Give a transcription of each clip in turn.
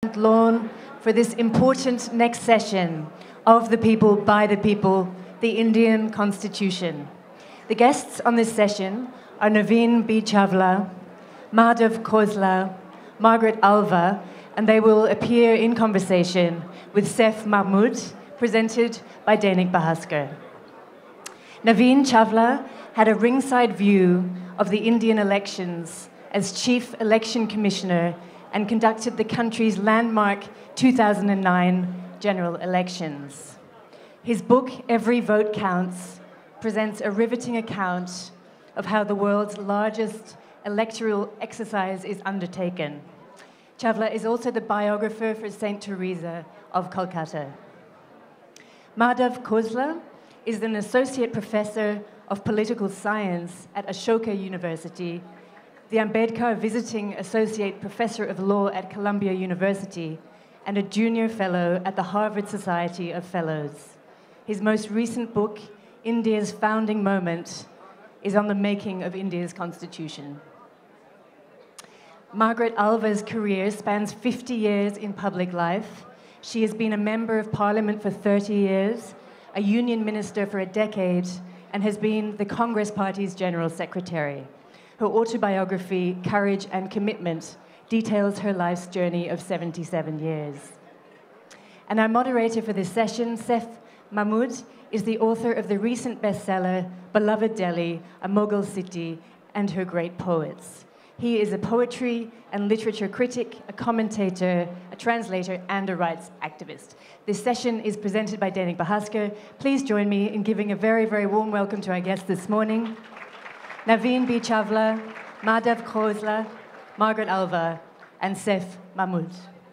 lawn for this important next session of the people, by the people, the Indian Constitution. The guests on this session are Navin B. Chawla, Madhav Khosla, Margaret Alva, and they will appear in conversation with Saif Mahmood, presented by Dainik Bhaskar. Navin Chawla had a ringside view of the Indian elections as Chief Election Commissioner and conducted the country's landmark 2009 general elections. His book, Every Vote Counts, presents a riveting account of how the world's largest electoral exercise is undertaken. Chawla is also the biographer for Saint Teresa of Calcutta. Madhav Khosla is an associate professor of political science at Ashoka University, the Ambedkar visiting associate professor of law at Columbia University, and a junior fellow at the Harvard Society of Fellows. His most recent book, India's Founding Moment, is on the making of India's constitution. Margaret Alva's career spans 50 years in public life. She has been a member of parliament for 30 years, a union minister for a decade, and has been the Congress Party's general secretary. Her autobiography, Courage and Commitment, details her life's journey of 77 years. And our moderator for this session, Saif Mahmood, is the author of the recent bestseller, Beloved Delhi, A Mughal City and Her Great Poets. He is a poetry and literature critic, a commentator, a translator, and a rights activist. This session is presented by Dainik Bhaskar. Please join me in giving a very, very warm welcome to our guests this morning. Navin B. Chawla, Madhav Khosla, Margaret Alva, and Saif Mahmood.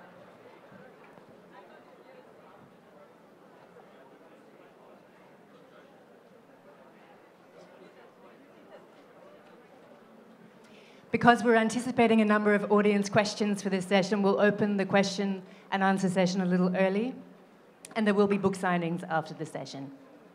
Because we're anticipating a number of audience questions for this session, we'll open the question and answer session a little early, and there will be book signings after the session.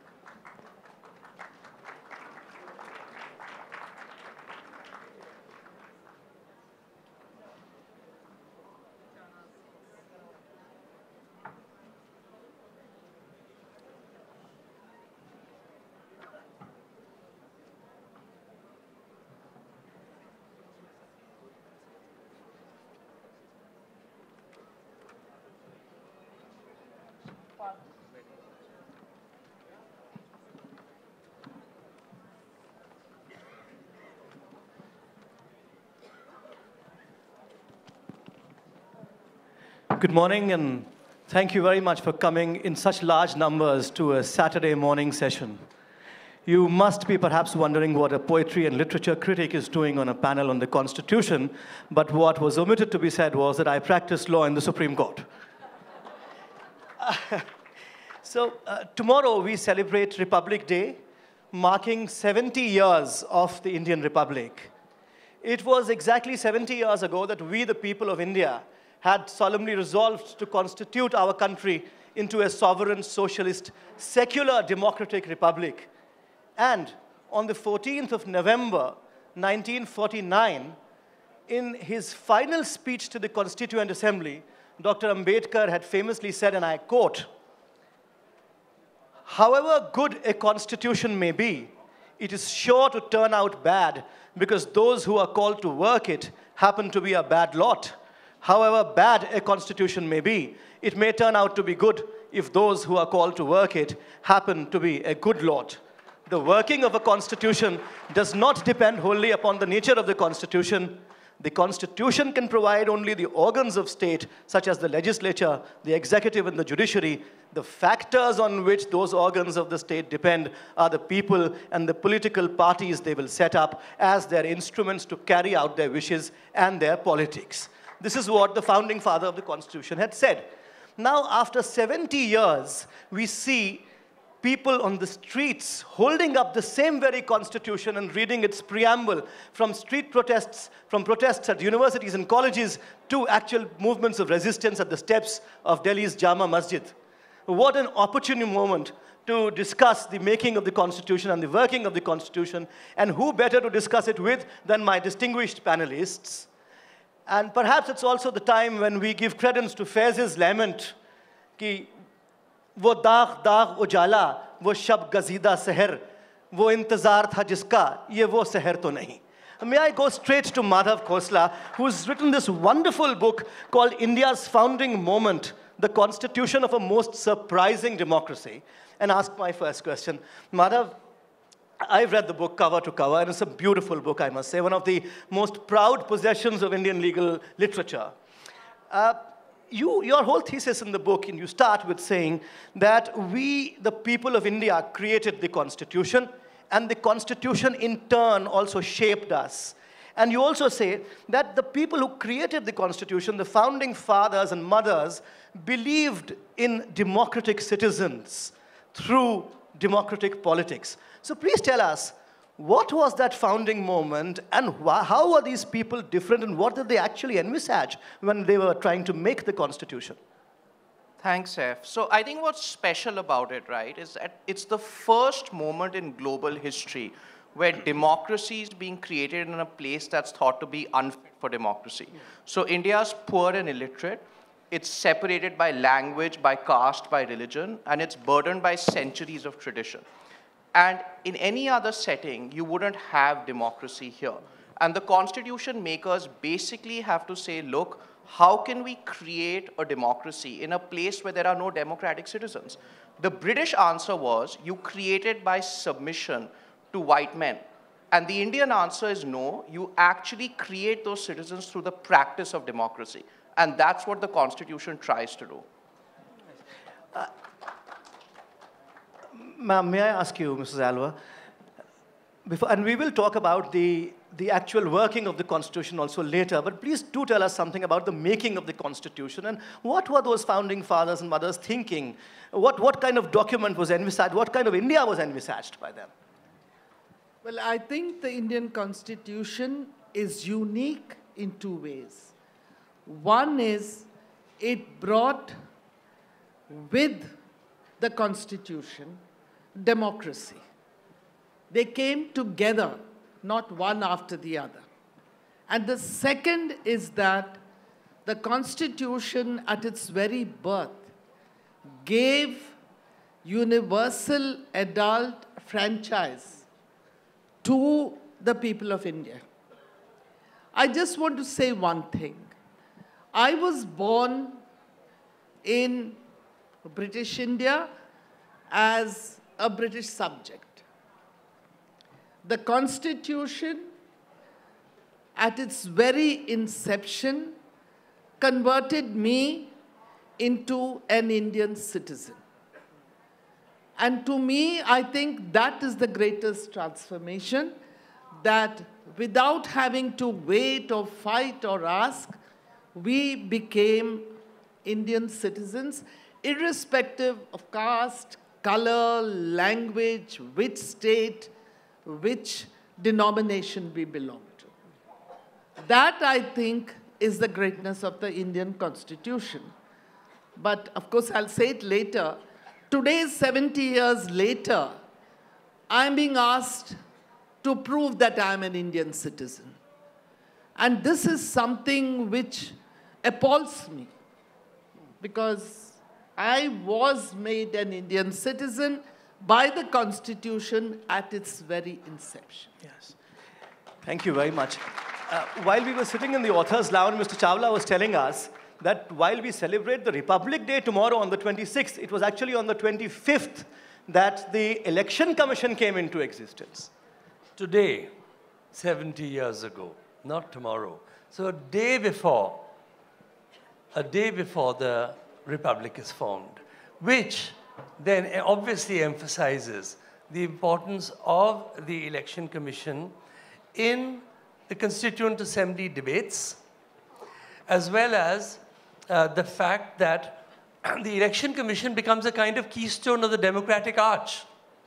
Good morning, and thank you very much for coming in such large numbers to a Saturday morning session. You must be perhaps wondering what a poetry and literature critic is doing on a panel on the Constitution, but what was omitted to be said was that I practiced law in the Supreme Court. Tomorrow we celebrate Republic Day, marking 70 years of the Indian Republic. It was exactly 70 years ago that we, the people of India, had solemnly resolved to constitute our country into a sovereign, socialist, secular, democratic republic. And on the 14th of November, 1949, in his final speech to the Constituent Assembly, Dr. Ambedkar had famously said, and I quote, "However good a constitution may be, it is sure to turn out bad because those who are called to work it happen to be a bad lot. However bad a constitution may be, it may turn out to be good if those who are called to work it happen to be a good lot." The working of a constitution does not depend wholly upon the nature of the constitution. The constitution can provide only the organs of state, such as the legislature, the executive, and the judiciary. The factors on which those organs of the state depend are the people and the political parties they will set up as their instruments to carry out their wishes and their politics. This is what the founding father of the Constitution had said. Now, after 70 years, we see people on the streets holding up the same very Constitution and reading its preamble, from street protests, from protests at universities and colleges, to actual movements of resistance at the steps of Delhi's Jama Masjid. What an opportune moment to discuss the making of the Constitution and the working of the Constitution, and who better to discuss it with than my distinguished panelists. And perhaps it's also the time when we give credence to Faiz's lament, कि वो दाग दाग उजाला, वो शब गजीदा सहर, वो इंतजार था जिसका, ये वो सहर तो नहीं. May I go straight to Madhav Khosla, who's written this wonderful book called India's Founding Moment, the Constitution of a Most Surprising Democracy, and ask my first question. Madhav, I've read the book cover to cover, and it's a beautiful book, I must say, one of the most proud possessions of Indian legal literature. Your whole thesis in the book, and you start with saying that we, the people of India, created the Constitution, and the Constitution in turn also shaped us. And you also say that the people who created the Constitution, the founding fathers and mothers, believed in democratic citizens through democratic politics. So please tell us, what was that founding moment, and how are these people different, and what did they actually envisage when they were trying to make the Constitution? Thanks, Saif. So I think what's special about it, right, is that it's the first moment in global history where democracy is being created in a place that's thought to be unfit for democracy. So India's poor and illiterate. It's separated by language, by caste, by religion, and it's burdened by centuries of tradition. And in any other setting, you wouldn't have democracy here. And the constitution makers basically have to say, look, how can we create a democracy in a place where there are no democratic citizens? The British answer was, you create it by submission to white men. And the Indian answer is no, you actually create those citizens through the practice of democracy. And that's what the Constitution tries to do. Ma'am, may I ask you, Mrs. Alva, and we will talk about the actual working of the Constitution also later, but please do tell us something about the making of the Constitution, and what were those founding fathers and mothers thinking? What kind of document was envisaged? What kind of India was envisaged by them? Well, I think the Indian Constitution is unique in two ways. One is it brought with the Constitution democracy. They came together, not one after the other. And the second is that the Constitution at its very birth gave universal adult franchise to the people of India. I just want to say one thing. I was born in British India as a British subject. The Constitution, at its very inception, converted me into an Indian citizen. And to me, I think that is the greatest transformation, that without having to wait or fight or ask, we became Indian citizens, irrespective of caste, color, language, which state, which denomination we belong to. That, I think, is the greatness of the Indian Constitution. But, of course, I'll say it later. Today, 70 years later, I'm being asked to prove that I'm an Indian citizen. And this is something which appalls me, because I was made an Indian citizen by the Constitution at its very inception. Yes. Thank you very much. While we were sitting in the author's lounge, Mr. Chawla was telling us that while we celebrate the Republic Day tomorrow on the 26th, it was actually on the 25th that the Election Commission came into existence. Today, 70 years ago, not tomorrow. So a day before the Republic is formed, which then obviously emphasizes the importance of the Election Commission in the Constituent Assembly debates, as well as the fact that the Election Commission becomes a kind of keystone of the democratic arch.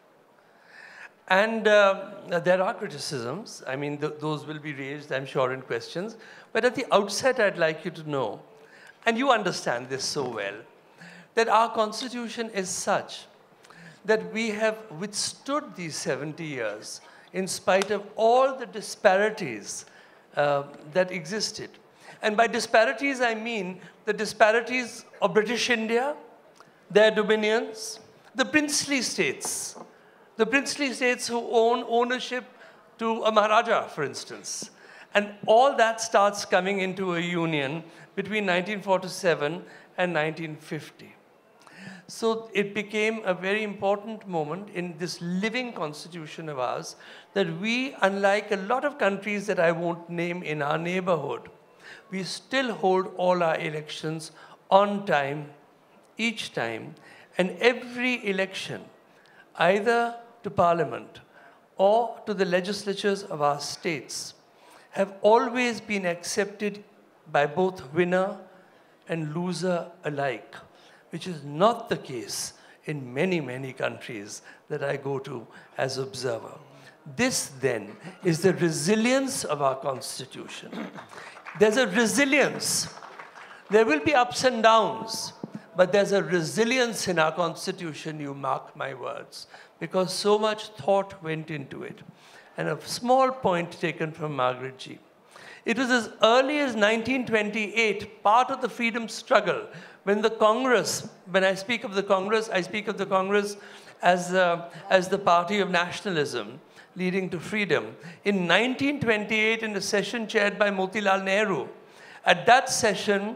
And there are criticisms. I mean, those will be raised, I'm sure, in questions. But at the outset, I'd like you to know, and you understand this so well, that our Constitution is such that we have withstood these 70 years in spite of all the disparities that existed. And by disparities, I mean the disparities of British India, their dominions, the princely states who own ownership to a Maharaja, for instance. And all that starts coming into a union between 1947 and 1950. So it became a very important moment in this living constitution of ours that we, unlike a lot of countries that I won't name in our neighborhood, we still hold all our elections on time, each time, and every election, either to parliament or to the legislatures of our states, have always been accepted by both winner and loser alike, which is not the case in many, many countries that I go to as observer. This, then, is the resilience of our Constitution. There's a resilience. There will be ups and downs, but there's a resilience in our Constitution, you mark my words, because so much thought went into it. And a small point taken from Margaret G. It was as early as 1928, part of the freedom struggle, when the Congress, when I speak of the Congress, I speak of the Congress as the party of nationalism leading to freedom. In 1928, in a session chaired by Motilal Nehru, at that session,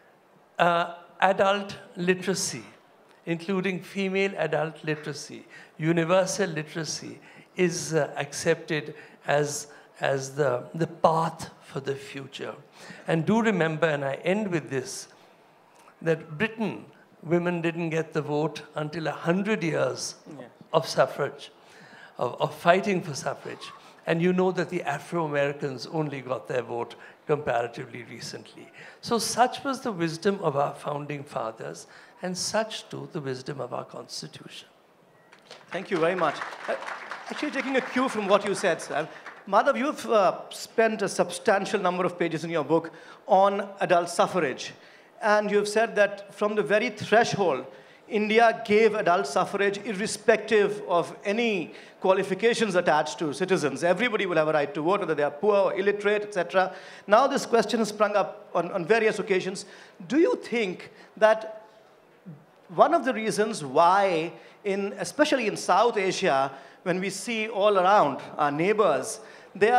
adult literacy, including female adult literacy, universal literacy, is accepted as the path for the future. And do remember, and I end with this, that Britain, women didn't get the vote until 100 years of suffrage, of fighting for suffrage. And you know that the Afro-Americans only got their vote comparatively recently. So such was the wisdom of our founding fathers, and such too the wisdom of our Constitution. Thank you very much. Actually, taking a cue from what you said, sir, Madhav, you've spent a substantial number of pages in your book on adult suffrage. And you've said that from the very threshold, India gave adult suffrage irrespective of any qualifications attached to citizens. Everybody will have a right to vote, whether they are poor or illiterate, etc. Now this question has sprung up on various occasions. Do you think that one of the reasons why, especially in South Asia, when we see all around our neighbors, there's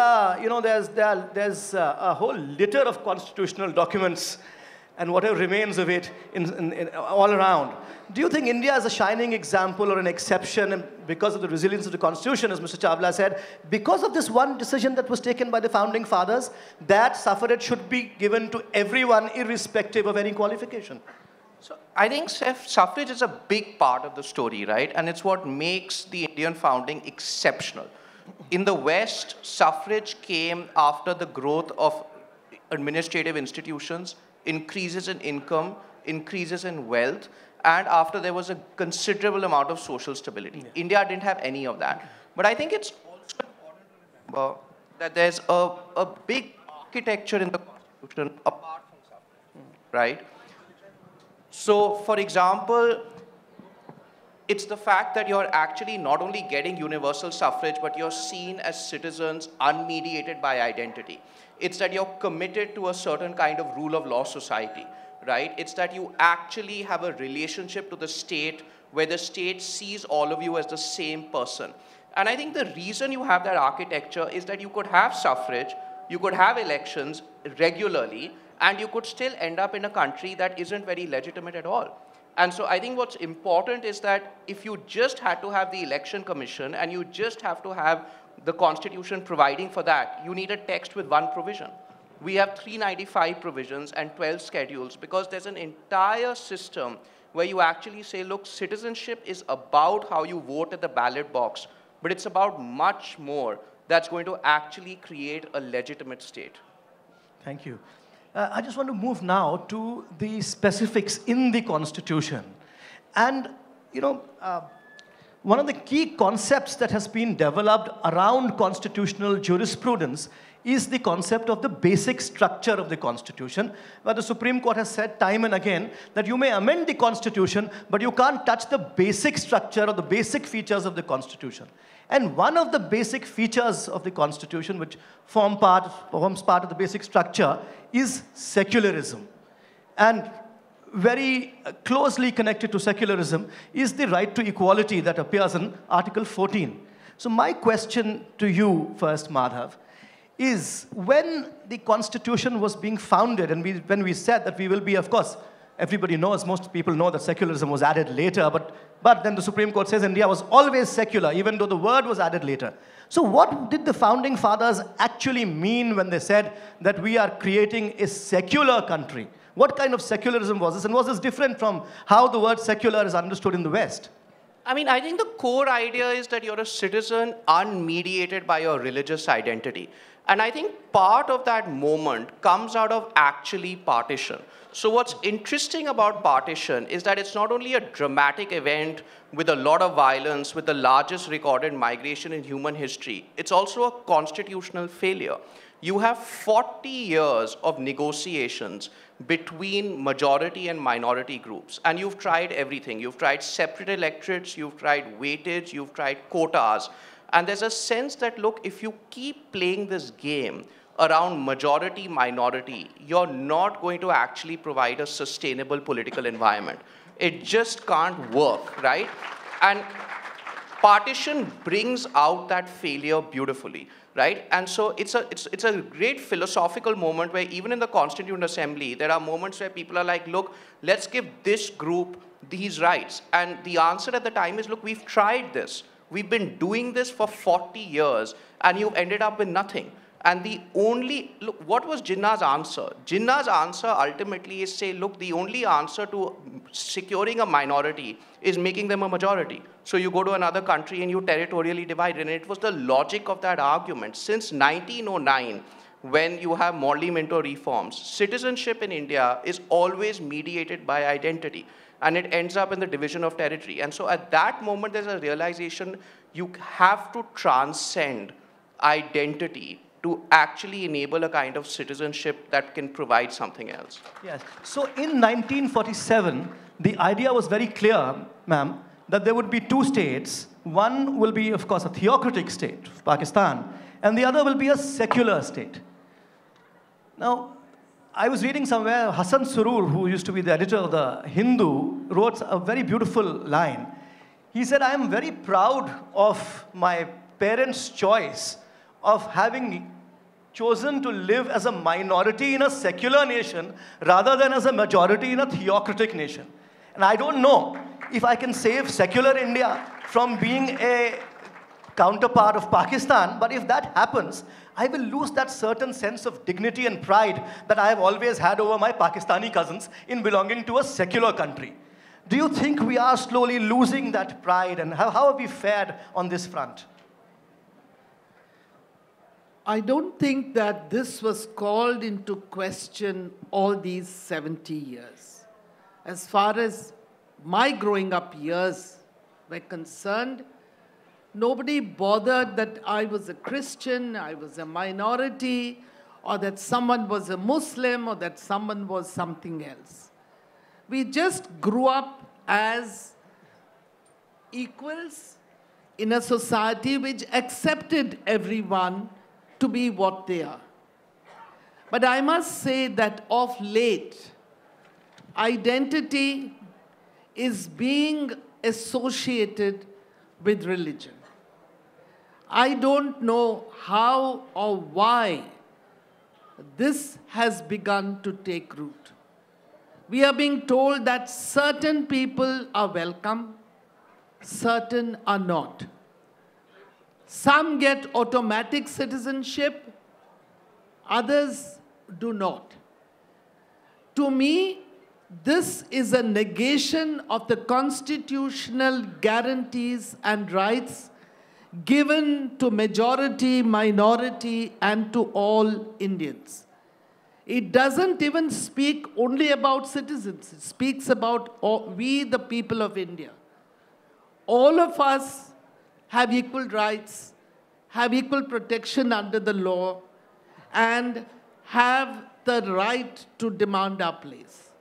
a whole litter of constitutional documents and whatever remains of it all around. Do you think India is a shining example or an exception because of the resilience of the Constitution, as Mr. Chawla said, because of this one decision that was taken by the founding fathers, that suffrage should be given to everyone irrespective of any qualification? So I think suffrage is a big part of the story, right? And it's what makes the Indian founding exceptional. In the West, suffrage came after the growth of administrative institutions, increases in income, increases in wealth, and after there was a considerable amount of social stability. Yeah. India didn't have any of that. But I think it's also important to remember that there's a big architecture in the Constitution apart from suffrage, right? So, for example, it's the fact that you're actually not only getting universal suffrage, but you're seen as citizens unmediated by identity. It's that you're committed to a certain kind of rule of law society, right? It's that you actually have a relationship to the state where the state sees all of you as the same person. And I think the reason you have that architecture is that you could have suffrage, you could have elections regularly, and you could still end up in a country that isn't very legitimate at all. And so I think what's important is that if you just had to have the election commission and you just have to have the Constitution providing for that, you need a text with one provision. We have 395 provisions and 12 schedules because there's an entire system where you actually say, look, citizenship is about how you vote at the ballot box, but it's about much more that's going to actually create a legitimate state. Thank you. I just want to move now to the specifics in the Constitution. And, one of the key concepts that has been developed around constitutional jurisprudence is the concept of the basic structure of the Constitution, where the Supreme Court has said time and again that you may amend the Constitution, but you can't touch the basic structure or the basic features of the Constitution. And one of the basic features of the Constitution, which forms part of the basic structure, is secularism. And very closely connected to secularism is the right to equality that appears in Article 14. So my question to you first, Madhav, is when the Constitution was being founded, and when we said that we will be, of course, everybody knows, most people know that secularism was added later, but then the Supreme Court says India was always secular, even though the word was added later. So what did the founding fathers actually mean when they said that we are creating a secular country? What kind of secularism was this? And was this different from how the word secular is understood in the West? I mean, I think the core idea is that you're a citizen unmediated by your religious identity. And I think part of that moment comes out of actually partition. So what's interesting about partition is that it's not only a dramatic event with a lot of violence, with the largest recorded migration in human history, it's also a constitutional failure. You have 40 years of negotiations between majority and minority groups, and you've tried everything. You've tried separate electorates, you've tried weightage, you've tried quotas, and there's a sense that, look, if you keep playing this game around majority-minority, you're not going to actually provide a sustainable political environment. It just can't work, right? And partition brings out that failure beautifully, right? And so it's a great philosophical moment where even in the Constituent Assembly, there are moments where people are like, look, let's give this group these rights. And the answer at the time is, look, we've tried this. We've been doing this for 40 years, and you've ended up with nothing. And the only, look, what was Jinnah's answer? Jinnah's answer ultimately is say, look, the only answer to securing a minority is making them a majority. So you go to another country and you territorially divide. And it was the logic of that argument. Since 1909, when you have Morley Minto reforms, citizenship in India is always mediated by identity. And it ends up in the division of territory. And so at that moment, there's a realization you have to transcend identity to actually enable a kind of citizenship that can provide something else. Yes. So in 1947, the idea was very clear, ma'am, that there would be two states. One will be, of course, a theocratic state, Pakistan, and the other will be a secular state. Now, I was reading somewhere, Hassan Surur, who used to be the editor of the Hindu, wrote a very beautiful line. He said, I am very proud of my parents' choice of having chosen to live as a minority in a secular nation rather than as a majority in a theocratic nation. And I don't know if I can save secular India from being a counterpart of Pakistan, but if that happens, I will lose that certain sense of dignity and pride that I have always had over my Pakistani cousins in belonging to a secular country. Do you think we are slowly losing that pride, and how have we fared on this front? I don't think that this was called into question all these 70 years. As far as my growing up years were concerned, nobody bothered that I was a Christian, I was a minority, or that someone was a Muslim, or that someone was something else. We just grew up as equals in a society which accepted everyone to be what they are. But I must say that of late, identity is being associated with religion. I don't know how or why this has begun to take root. We are being told that certain people are welcome, certain are not. Some get automatic citizenship, others do not. To me, this is a negation of the constitutional guarantees and rights given to majority, minority, and to all Indians. It doesn't even speak only about citizens. It speaks about we, the people of India. All of us have equal rights, have equal protection under the law, and have the right to demand our place.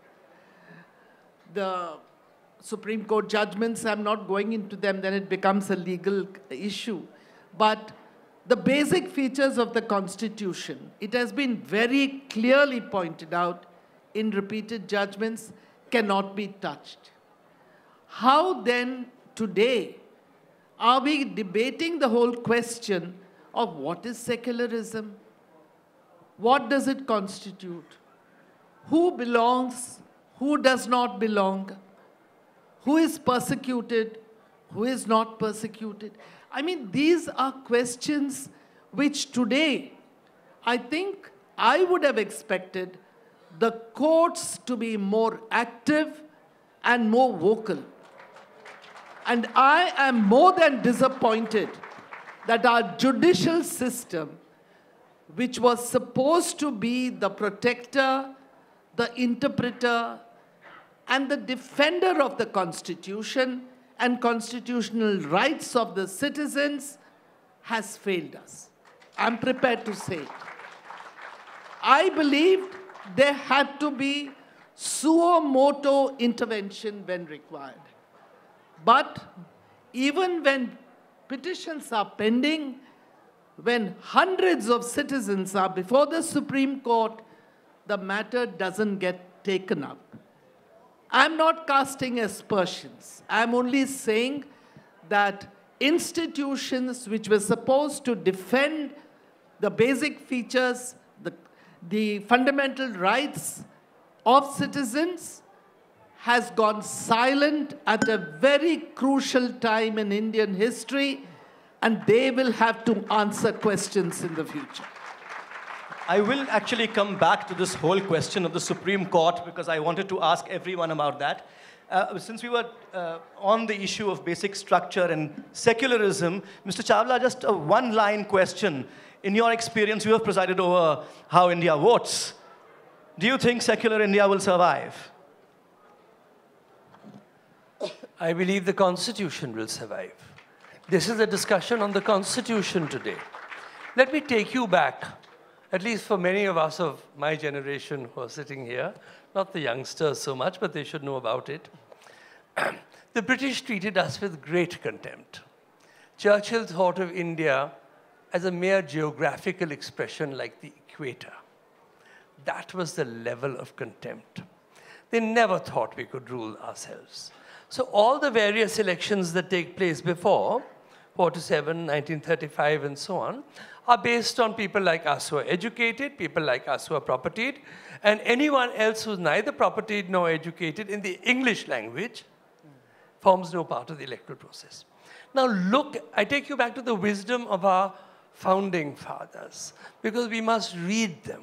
The Supreme Court judgments, I'm not going into them, then it becomes a legal issue. but the basic features of the Constitution, it has been very clearly pointed out in repeated judgments, cannot be touched. How then today are we debating the whole question of what is secularism? What does it constitute? Who belongs? Who does not belong? Who is persecuted? Who is not persecuted? I mean, these are questions which today, I think I would have expected the courts to be more active and more vocal. And I am more than disappointed that our judicial system, which was supposed to be the protector, the interpreter, and the defender of the Constitution and constitutional rights of the citizens, has failed us. I'm prepared to say it. I believed there had to be suo motu intervention when required. But even when petitions are pending, when hundreds of citizens are before the Supreme Court, the matter doesn't get taken up. I'm not casting aspersions. I'm only saying that institutions which were supposed to defend the basic features, the fundamental rights of citizens, has gone silent at a very crucial time in Indian history, and they will have to answer questions in the future. I will actually come back to this whole question of the Supreme Court because I wanted to ask everyone about that. Since we were on the issue of basic structure and secularism, Mr. Chawla, just a one-line question. In your experience, you have presided over how India votes. Do you think secular India will survive? I believe the Constitution will survive. This is a discussion on the Constitution today. Let me take you back, at least for many of us of my generation who are sitting here, not the youngsters so much, but they should know about it. The British treated us with great contempt. Churchill thought of India as a mere geographical expression like the equator. That was the level of contempt. They never thought we could rule ourselves. So all the various elections that take place before, 47, 1935, and so on, are based on people like us who are educated, people like us who are propertied, and anyone else who's neither propertied nor educated in the English language forms no part of the electoral process. Now look, I take you back to the wisdom of our founding fathers, because we must read them.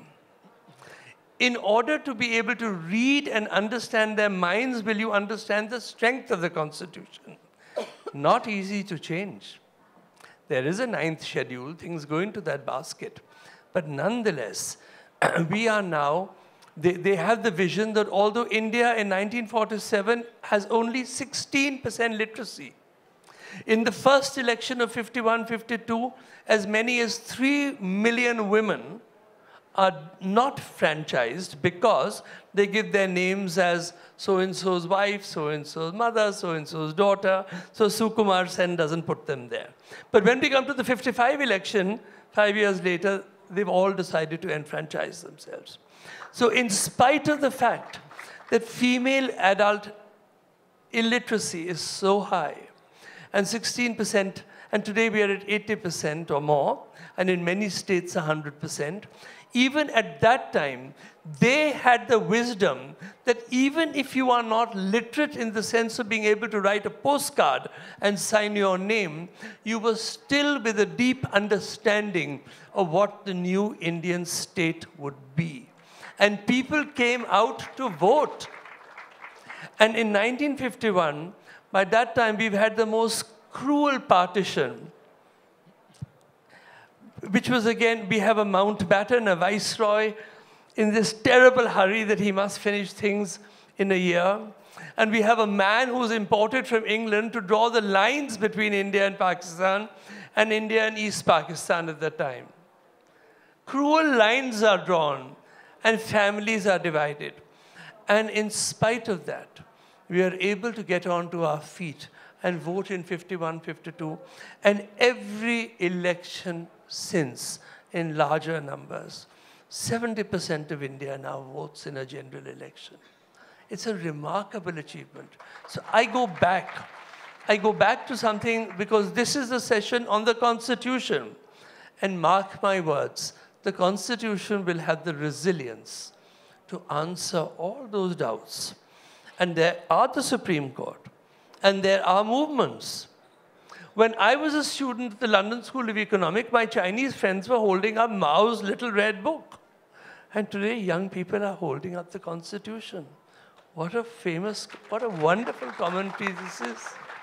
In order to be able to read and understand their minds, will you understand the strength of the Constitution? Not easy to change. There is a 9th schedule, things go into that basket. But nonetheless, we are now, they have the vision that although India in 1947 has only 16% literacy, in the first election of 51-52, as many as 3 million women are not franchised because they give their names as so-and-so's wife, so-and-so's mother, so-and-so's daughter, so Sukumar Sen doesn't put them there. But when we come to the 55 election, 5 years later, they've all decided to enfranchise themselves. So in spite of the fact that female adult illiteracy is so high, and 16%, and today we are at 80% or more, and in many states 100%, even at that time, they had the wisdom that even if you are not literate in the sense of being able to write a postcard and sign your name, you were still with a deep understanding of what the new Indian state would be. And people came out to vote. And in 1951, by that time, we've had the most cruel partition, which was again, we have a Mountbatten, a viceroy, in this terrible hurry that he must finish things in a year. And we have a man who's imported from England to draw the lines between India and Pakistan, and India and East Pakistan at that time. Cruel lines are drawn, and families are divided. And in spite of that, we are able to get onto our feet and vote in 51, 52, and every election since in larger numbers. 70% of India now votes in a general election. It's a remarkable achievement. So I go back to something because this is a session on the Constitution. And mark my words, the Constitution will have the resilience to answer all those doubts. And there are the Supreme Court, and there are movements. When I was a student at the London School of Economics, my Chinese friends were holding up Mao's little red book. And today, young people are holding up the Constitution. What a wonderful commentary this is.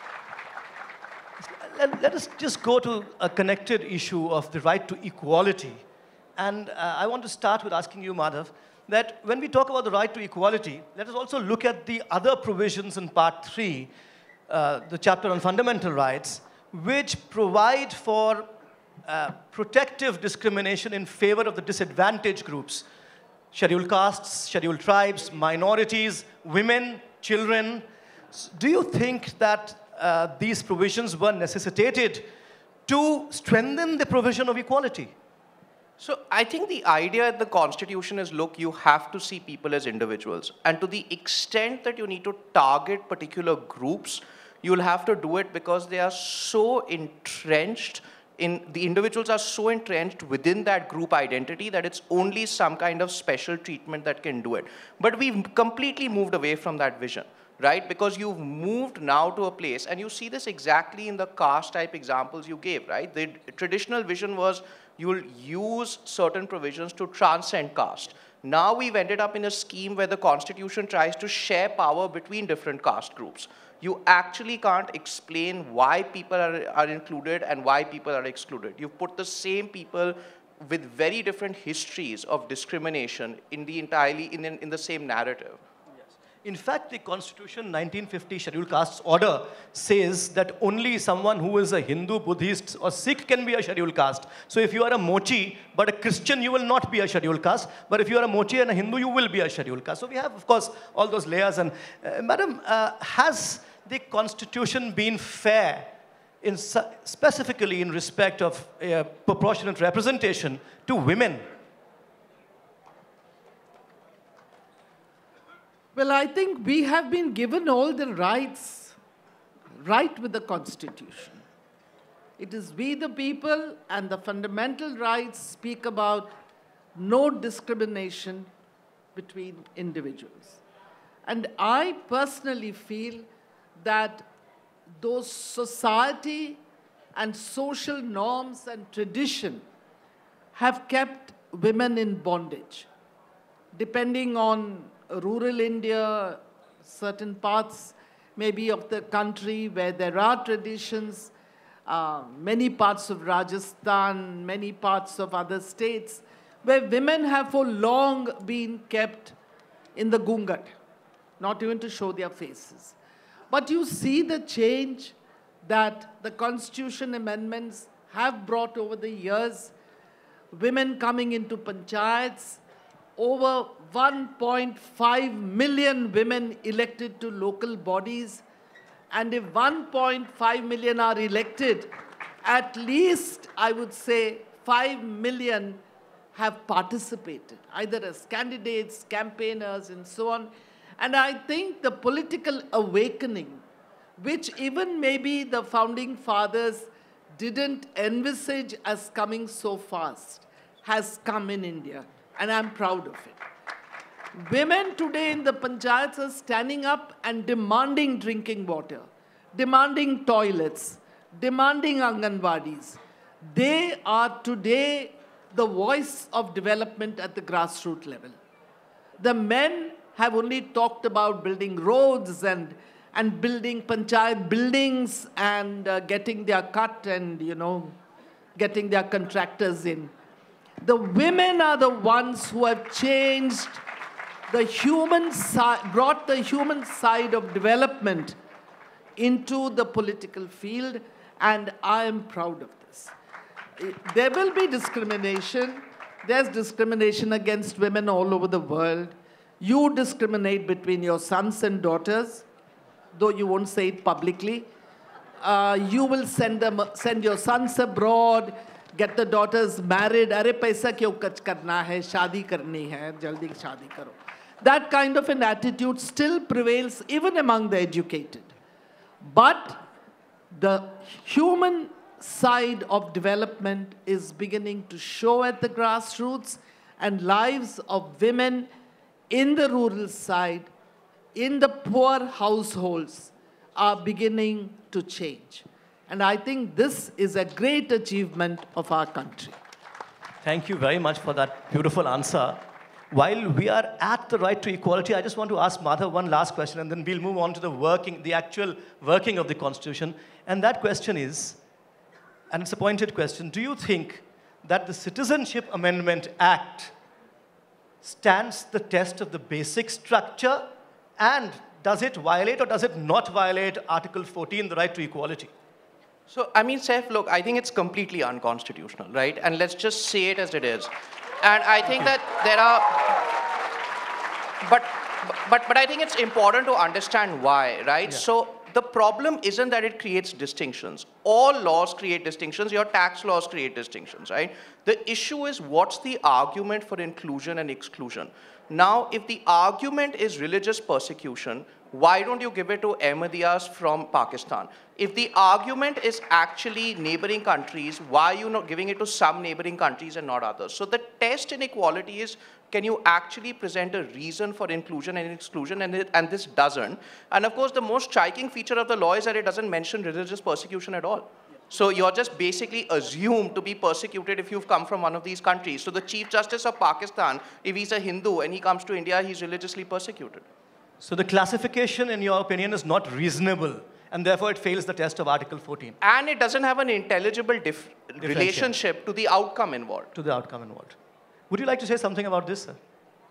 Let us just go to a connected issue of the right to equality. And I want to start with asking you, Madhav, that when we talk about the right to equality, let us also look at the other provisions in Part 3, the chapter on fundamental rights, which provide for protective discrimination in favor of the disadvantaged groups. Scheduled castes, scheduled tribes, minorities, women, children. Do you think that these provisions were necessitated to strengthen the provision of equality? So I think the idea in the Constitution is, look, you have to see people as individuals. And to the extent that you need to target particular groups, you'll have to do it because they are so entrenched the individuals are so entrenched within that group identity that it's only some kind of special treatment that can do it. But we've completely moved away from that vision, right? Because you've moved now to a place, and you see this exactly in the caste type examples you gave, right? The traditional vision was you'll use certain provisions to transcend caste. Now we've ended up in a scheme where the Constitution tries to share power between different caste groups. You actually can't explain why people are included and why people are excluded. You've put the same people with very different histories of discrimination in the same narrative. Yes. In fact, the Constitution 1950 Scheduled Castes Order says that only someone who is a Hindu, Buddhist or Sikh can be a scheduled caste. So if you are a Mochi but a Christian, you will not be a scheduled caste. But if you are a Mochi and a Hindu, you will be a scheduled caste. So we have, of course, all those layers. And Madam, has the Constitution been fair, specifically in respect of proportionate representation to women? Well, I think we have been given all the rights right with the Constitution. It is we the people, and the fundamental rights speak about no discrimination between individuals. And I personally feel that those society and social norms and tradition have kept women in bondage. Depending on rural India, certain parts maybe of the country where there are traditions, many parts of Rajasthan, many parts of other states, where women have for long been kept in the gungat, not even to show their faces. But you see the change that the Constitution amendments have brought over the years. Women coming into panchayats, over 1.5 million women elected to local bodies. And if 1.5 million are elected, at least, I would say, 5 million have participated, either as candidates, campaigners, and so on. And I think the political awakening, which even maybe the founding fathers didn't envisage as coming so fast, has come in India. And I'm proud of it. Women today in the panchayats are standing up and demanding drinking water, demanding toilets, demanding Anganwadis. They are today the voice of development at the grassroots level. The men have only talked about building roads and building panchayat buildings and getting their cut and, getting their contractors in. The women are the ones who have changed the human side, brought the human side of development into the political field, and I am proud of this. There will be discrimination. There's discrimination against women all over the world. You discriminate between your sons and daughters, though you won't say it publicly. you will send your sons abroad, get the daughters married. Are paisa kyun kach karna hai, shaadi karni hai, jaldi shaadi karo. That kind of an attitude still prevails even among the educated. But the human side of development is beginning to show at the grassroots, and lives of women in the rural side, in the poor households, are beginning to change. And I think this is a great achievement of our country. Thank you very much for that beautiful answer. While we are at the right to equality, I just want to ask Madhav one last question, and then we'll move on to the actual working of the Constitution. And that question is, and it's a pointed question, do you think that the Citizenship Amendment Act stands the test of the basic structure, and does it violate or does it not violate Article 14, the right to equality? So, I mean, Saif, look, I think it's completely unconstitutional, right? And let's just say it as it is. And I think that there are, but I think it's important to understand why, right? Yeah. So the problem isn't that it creates distinctions. All laws create distinctions. Your tax laws create distinctions, right? The issue is, what's the argument for inclusion and exclusion? Now, if the argument is religious persecution, why don't you give it to Ahmadiyas from Pakistan? If the argument is actually neighboring countries, why are you not giving it to some neighboring countries and not others? So the test in equality is, can you actually present a reason for inclusion and exclusion, and this doesn't. And of course, the most striking feature of the law is that it doesn't mention religious persecution at all. So you're just basically assumed to be persecuted if you've come from one of these countries. So the Chief Justice of Pakistan, if he's a Hindu and he comes to India, he's religiously persecuted. So the classification, in your opinion, is not reasonable, and therefore it fails the test of Article 14. And it doesn't have an intelligible relationship to the outcome involved. To the outcome involved. Would you like to say something about this, sir?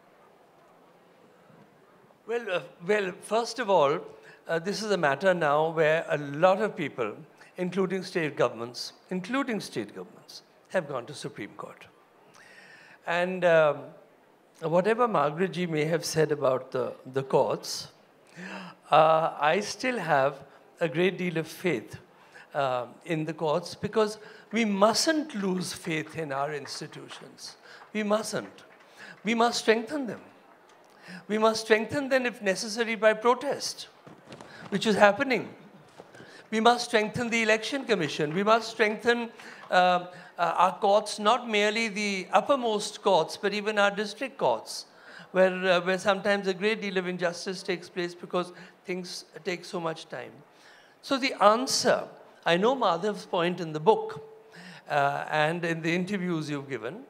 Well, first of all, this is a matter now where a lot of people, including state governments, have gone to Supreme Court. And whatever Margaret ji may have said about the courts, I still have a great deal of faith in the courts, because we mustn't lose faith in our institutions. We mustn't. We must strengthen them. We must strengthen them if necessary by protest, which is happening. We must strengthen the Election Commission. We must strengthen our courts, not merely the uppermost courts, but even our district courts, where sometimes a great deal of injustice takes place because things take so much time. So the answer, I know Madhav's point in the book and in the interviews you've given,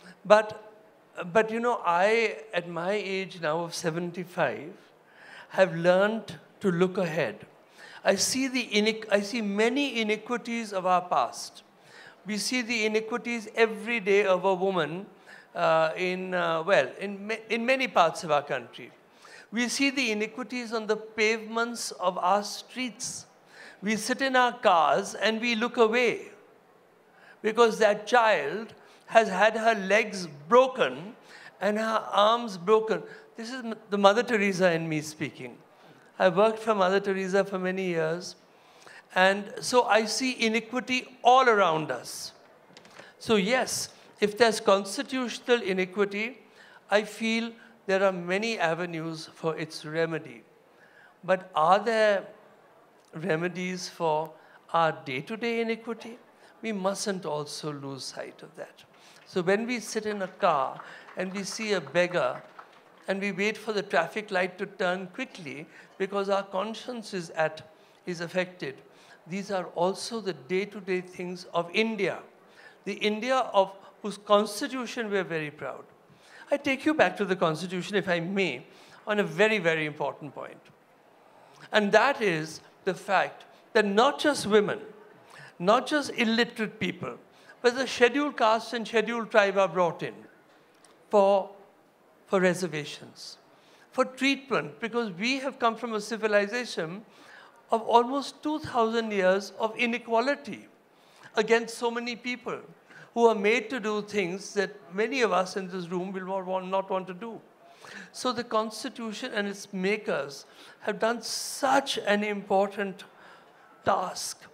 but you know, I, at my age now of 75, have learned to look ahead. I see many iniquities of our past. We see the iniquities every day of a woman in many parts of our country. We see the iniquities on the pavements of our streets. We sit in our cars and we look away because that child has had her legs broken and her arms broken. This is the Mother Teresa in me speaking. I worked for Mother Teresa for many years. And so I see iniquity all around us. So yes, if there's constitutional iniquity, I feel there are many avenues for its remedy. But are there remedies for our day-to-day iniquity? We mustn't also lose sight of that. So when we sit in a car and we see a beggar and we wait for the traffic light to turn quickly because our conscience is affected, these are also the day-to-day things of India, the India of whose constitution we are very proud. I take you back to the constitution, if I may, on a very, very important point. And that is the fact that not just women, not just illiterate people, but the scheduled caste and scheduled tribe are brought in for reservations, for treatment, because we have come from a civilization of almost 2,000 years of inequality against so many people who are made to do things that many of us in this room will not want to do. So the Constitution and its makers have done such an important task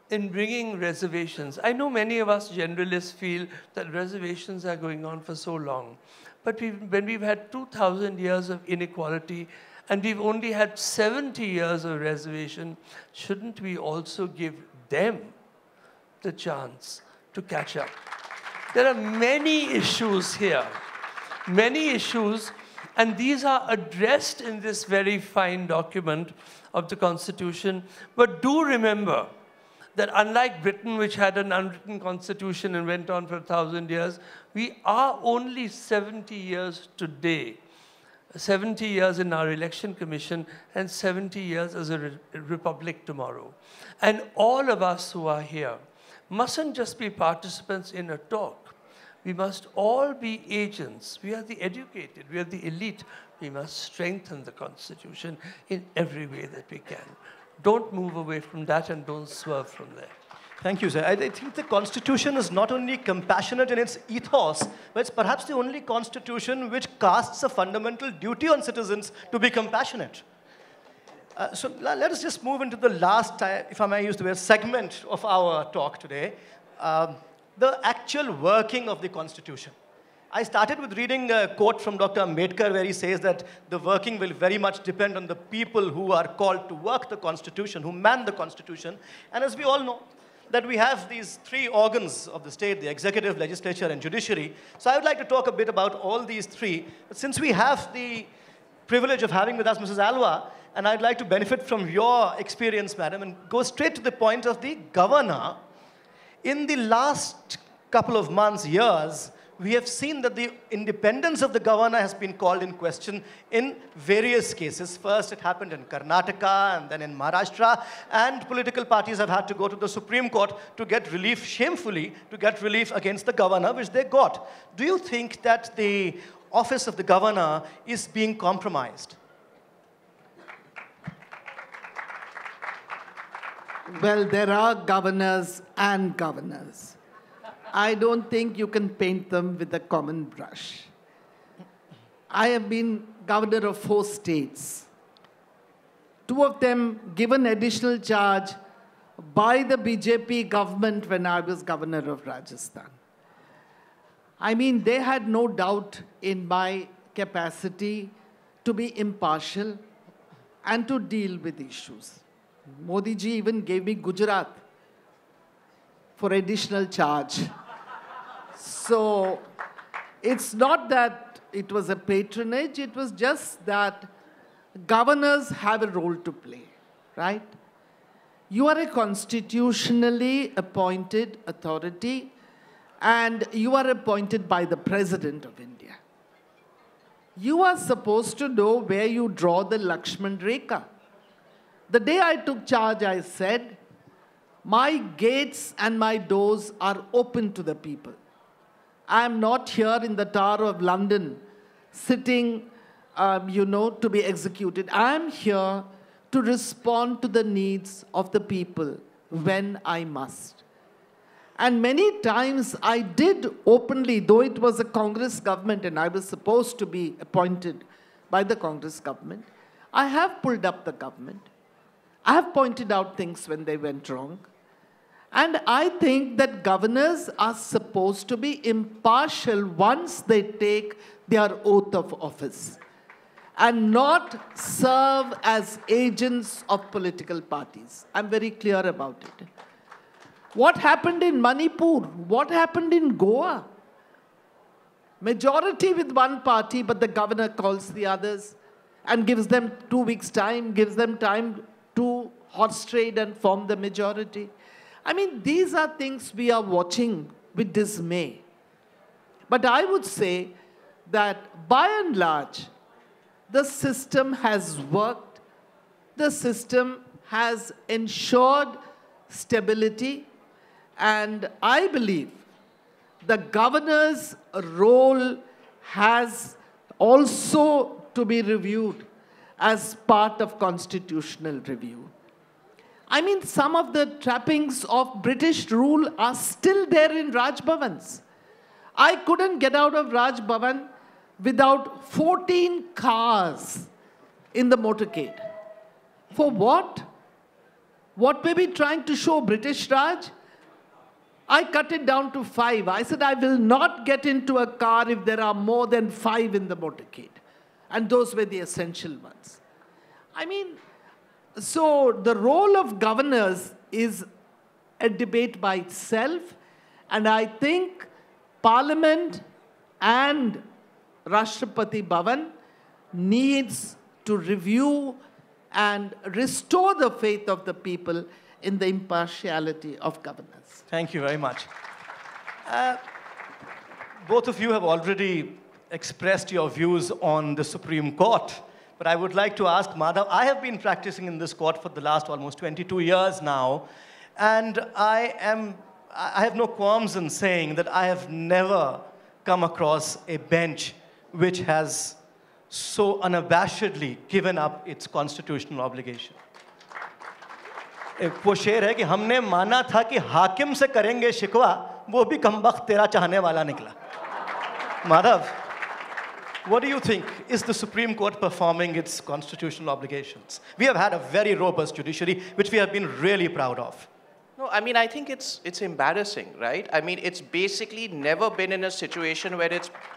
in bringing reservations. I know many of us generalists feel that reservations are going on for so long. But when we've had 2,000 years of inequality and we've only had 70 years of reservation, shouldn't we also give them the chance to catch up? There are many issues here, many issues, and these are addressed in this very fine document of the Constitution. But do remember that unlike Britain, which had an unwritten constitution and went on for 1,000 years, we are only 70 years today. 70 years in our election commission and 70 years as a republic tomorrow. And all of us who are here mustn't just be participants in a talk. We must all be agents. We are the educated, we are the elite. We must strengthen the Constitution in every way that we can. Don't move away from that and don't swerve from there. Thank you, sir. I think the Constitution is not only compassionate in its ethos, but it's perhaps the only Constitution which casts a fundamental duty on citizens to be compassionate. So let us just move into the last, if I may use the word, segment of our talk today, the actual working of the Constitution. I started with reading a quote from Dr. Ambedkar where he says that the working will very much depend on the people who are called to work the Constitution, who man the Constitution. And as we all know, that we have these three organs of the state, the executive, legislature, and judiciary. So I would like to talk a bit about all these three. But since we have the privilege of having with us Mrs. Alva, and I'd like to benefit from your experience, madam, and go straight to the point of the governor. In the last couple of months, years, we have seen that the independence of the governor has been called in question in various cases. First, it happened in Karnataka, and then in Maharashtra, and political parties have had to go to the Supreme Court to get relief, shamefully, to get relief against the governor, which they got. Do you think that the office of the governor is being compromised? Well, there are governors and governors. I don't think you can paint them with a common brush. I have been governor of 4 states. 2 of them given additional charge by the BJP government when I was governor of Rajasthan. I mean, they had no doubt in my capacity to be impartial and to deal with issues. Modi ji even gave me Gujarat for additional charge. So it's not that it was a patronage, it was just that governors have a role to play, right? You are a constitutionally appointed authority and you are appointed by the President of India. You are supposed to know where you draw the Lakshman Rekha. The day I took charge, I said, my gates and my doors are open to the people. I am not here in the Tower of London sitting, to be executed. I am here to respond to the needs of the people when I must. And many times I did openly, though it was a Congress government and I was supposed to be appointed by the Congress government, I have pulled up the government. I have pointed out things when they went wrong. And I think that governors are supposed to be impartial once they take their oath of office and not serve as agents of political parties. I'm very clear about it. What happened in Manipur? What happened in Goa? Majority with one party, but the governor calls the others and gives them 2 weeks' time, gives them time to horse trade and form the majority. I mean, these are things we are watching with dismay. But I would say that by and large, the system has worked. The system has ensured stability. And I believe the governor's role has also to be reviewed as part of constitutional review. I mean, some of the trappings of British rule are still there in Raj Bhavans. I couldn't get out of Raj Bhavan without 14 cars in the motorcade. For what? What were we trying to show, British Raj? I cut it down to 5. I said, I will not get into a car if there are more than 5 in the motorcade. And those were the essential ones. I mean, so the role of governors is a debate by itself. And I think Parliament and Rashtrapati Bhavan needs to review and restore the faith of the people in the impartiality of governance. Thank you very much. Both of you have already expressed your views on the Supreme Court, but I would like to ask Madhav. I have been practicing in this court for the last almost 22 years now, and I have no qualms in saying that I have never come across a bench which has so unabashedly given up its constitutional obligation. एक वो शेर है कि हमने माना था कि हाकिम से करेंगे शिकवा, वो भी कमबख्त तेरा चाहने वाला निकला. Madhav, what do you think? Is the Supreme Court performing its constitutional obligations? We have had a very robust judiciary, which we have been really proud of. No, I mean, I think it's embarrassing, right? I mean, it's basically never been in a situation where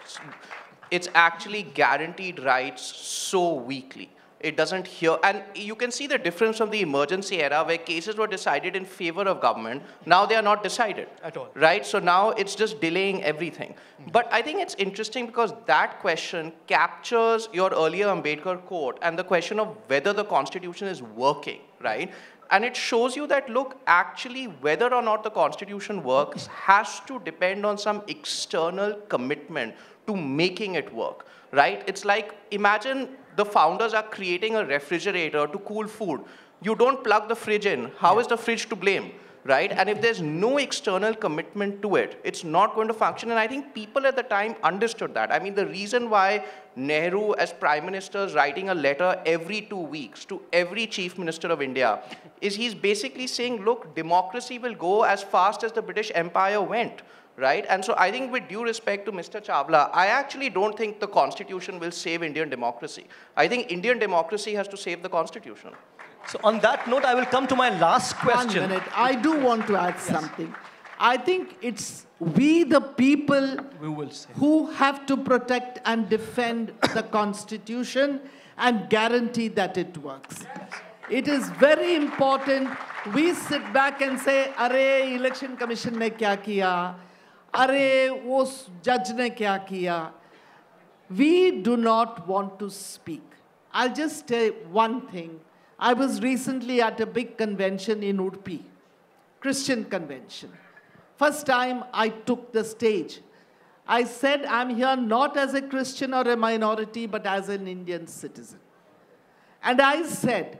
it's actually guaranteed rights so weakly. It doesn't hear, and you can see the difference from the emergency era where cases were decided in favor of government. Now they are not decided. At all. Right? So now it's just delaying everything. But I think it's interesting because that question captures your earlier Ambedkar quote and the question of whether the Constitution is working, right? And it shows you that, look, actually whether or not the Constitution works has to depend on some external commitment to making it work, right? It's like, imagine the founders are creating a refrigerator to cool food. You don't plug the fridge in. How is the fridge to blame, right? And if there's no external commitment to it, it's not going to function. And I think people at the time understood that. I mean, the reason why Nehru, as Prime Minister, is writing a letter every 2 weeks to every Chief Minister of India is he's basically saying, look, democracy will go as fast as the British Empire went. Right? And so I think with due respect to Mr. Chawla, I actually don't think the Constitution will save Indian democracy. I think Indian democracy has to save the Constitution. So on that note, I will come to my last question. 1 minute. I do want to add something. I think it's we the people who have to protect and defend the Constitution and guarantee that it works. It is very important. We sit back and say, "Arey, Election Commission ne kya kiya? Arey, wo judge ne kya kiya?" We do not want to speak. I'll just say one thing. I was recently at a big convention in Udupi, Christian convention. First time I took the stage. I said, I'm here not as a Christian or a minority, but as an Indian citizen. And I said,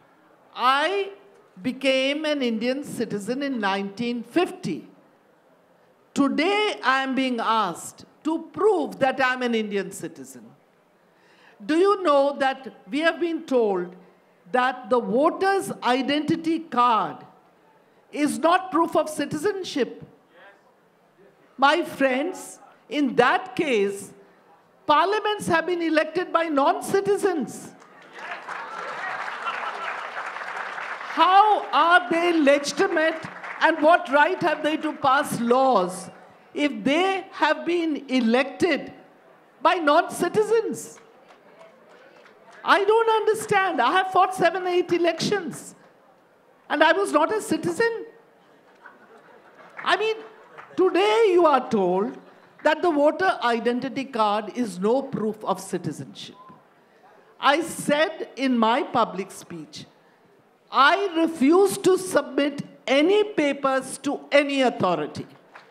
I became an Indian citizen in 1950. Today, I am being asked to prove that I'm an Indian citizen. Do you know that we have been told that the voter's identity card is not proof of citizenship? My friends, in that case, parliaments have been elected by non-citizens. How are they legitimate and what right have they to pass laws if they have been elected by non-citizens? I don't understand. I have fought 7, 8 elections and I was not a citizen. I mean, today you are told that the voter identity card is no proof of citizenship. I said in my public speech, I refuse to submit any papers to any authority.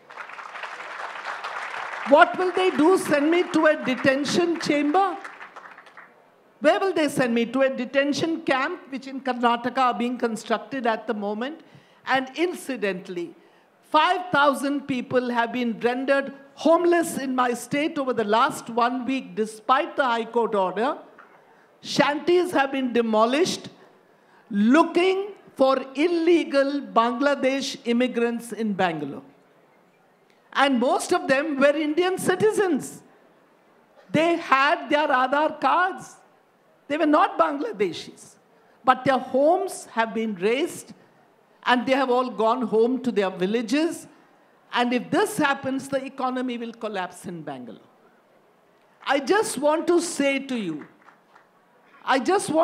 What will they do? Send me to a detention chamber? Where will they send me? To a detention camp, which in Karnataka are being constructed at the moment. And incidentally, 5,000 people have been rendered homeless in my state over the last 1 week, despite the High Court order. Shanties have been demolished, looking for illegal Bangladesh immigrants in Bangalore. And most of them were Indian citizens. They had their Aadhaar cards. They were not Bangladeshis. But their homes have been razed and they have all gone home to their villages. And if this happens, the economy will collapse in Bangalore. I just want to say to you, I